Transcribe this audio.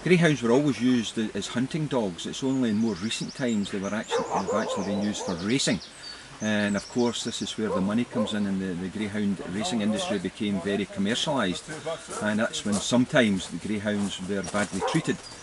Greyhounds were always used as hunting dogs. It's only in more recent times they've actually been used for racing. And of course this is where the money comes in, and the greyhound racing industry became very commercialised, and that's when sometimes the greyhounds were badly treated.